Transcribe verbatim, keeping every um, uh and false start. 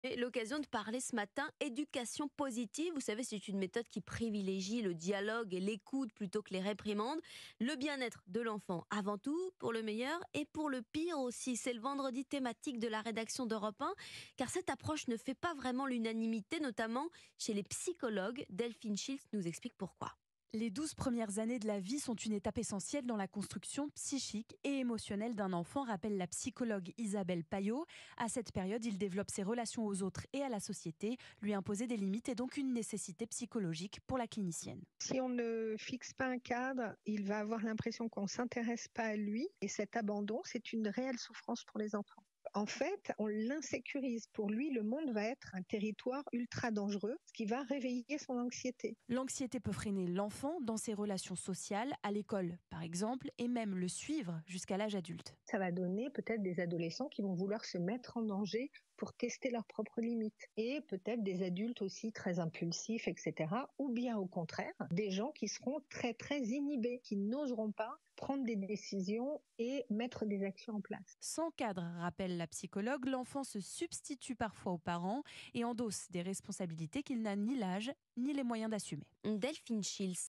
Et l'occasion de parler ce matin éducation positive. Vous savez, c'est une méthode qui privilégie le dialogue et l'écoute plutôt que les réprimandes. Le bien-être de l'enfant avant tout, pour le meilleur et pour le pire aussi. C'est le vendredi thématique de la rédaction d'Europe un, car cette approche ne fait pas vraiment l'unanimité, notamment chez les psychologues. Delphine Schiltz nous explique pourquoi. Les douze premières années de la vie sont une étape essentielle dans la construction psychique et émotionnelle d'un enfant, rappelle la psychologue Isabelle Payot. À cette période, il développe ses relations aux autres et à la société. Lui imposer des limites est donc une nécessité psychologique pour la clinicienne. Si on ne fixe pas un cadre, il va avoir l'impression qu'on ne s'intéresse pas à lui. Et cet abandon, c'est une réelle souffrance pour les enfants. En fait, on l'insécurise. Pour lui, le monde va être un territoire ultra dangereux, ce qui va réveiller son anxiété. L'anxiété peut freiner l'enfant dans ses relations sociales, à l'école par exemple, et même le suivre jusqu'à l'âge adulte. Ça va donner peut-être des adolescents qui vont vouloir se mettre en danger pour tester leurs propres limites. Et peut-être des adultes aussi très impulsifs, et cetera. Ou bien au contraire, des gens qui seront très très inhibés, qui n'oseront pas prendre des décisions et mettre des actions en place. Sans cadre, rappelle la psychologue, l'enfant se substitue parfois aux parents et endosse des responsabilités qu'il n'a ni l'âge ni les moyens d'assumer. Delphine Schiltz.